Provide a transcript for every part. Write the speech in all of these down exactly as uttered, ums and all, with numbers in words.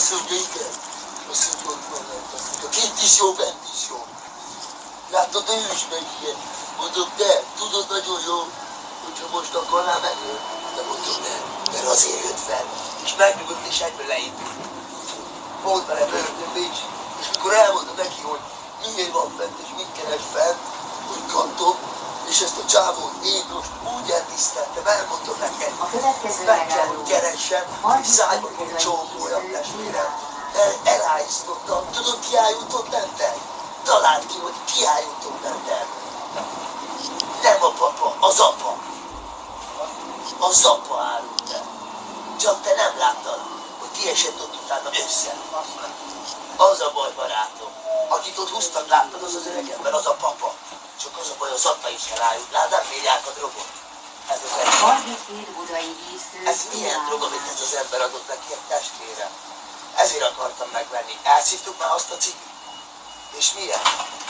Azt mondja, igen. Azt mondja, ott van lent. Azt mondja, kint is jó, bent is jó. Látod, ő is meg ilyen. Mondom, de, tudod nagyon jó, hogyha most akarnál menni. De mondom, nem, mert azért jött fel. És megnyugodt, és egyből leépült. Volt vele börtönbe is. És mikor elmondom neki, hogy miért van fent, és mit keres fent, hogy kantom, és ezt a csávót én most úgy eltiszteltem, elmondom neked, meg kell, hogy keressem, és szájba fog csókoljam, testvérem. El, elállítottam. Tudod, ki álljutott bennem? Találd ki, hogy ki álljutott bennem. Nem a papa, az apa. Az apa állult be. Csak te nem láttad, hogy ki esett ott utána össze. Az a baj, barátom. Akit ott húztak, láttad, az az öreg ember, az a papa. Csak az a baj, az apa is elájult. Lát, milliárd drogot. Ez az ember. Ez milyen drog, amit ez az ember adott neki egy testvére? Ezért akartam megvenni. Elszívtuk már azt a cipit. És milyen?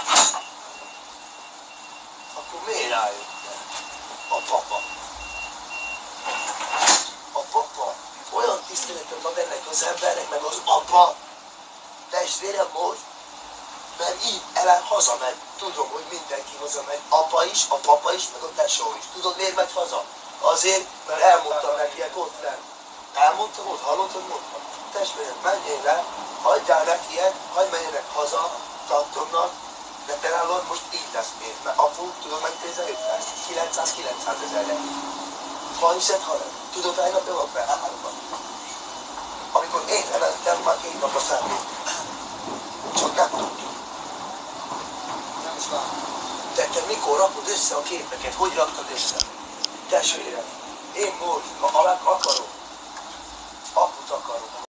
Akkor miért rájött? A papa. A papa. Olyan tiszteletem van ennek az embernek, meg az apa. Testvérem most. Mert így elem hazamegy. Tudom, hogy mindenki hazamegy. Apa is, a papa is, meg a tesó is. Tudod, miért megy haza? Azért, mert elmondtam nekiek ott lent. Elmondtam ott, hallottad, mondtam. Testvérem, menjél le, hagyjál neki ilyet, hagyd menjenek haza, tartomnak, de te nálad most így lesz pénz, mert apu, tudod, mennyi pénze jött fel? kilencszáz-kilencszáz ezerre. Ha hiszed, ha nem. Tudod, hány napja van fel? Háromban. Amikor én lementem, már két napra számít. Csak nem tudtuk. Nem is látom. Te, te mikor rakod össze a képeket? Hogy raktad össze? Testvérem, én most, ha akarok, aput akarok.